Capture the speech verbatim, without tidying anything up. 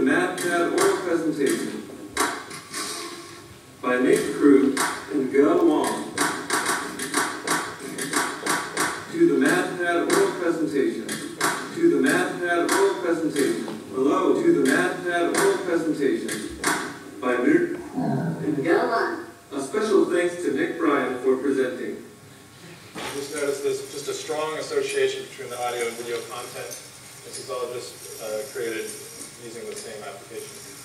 MadPad oral presentation by Nick Crew and Go Wong. To the MadPad oral presentation. To the MadPad oral presentation. Hello, to the MadPad oral presentation by Nick and Go Wong. A special thanks to Nick Bryan for presenting. Just notice there's just a strong association between the audio and video content. This is all just uh, created using the same application.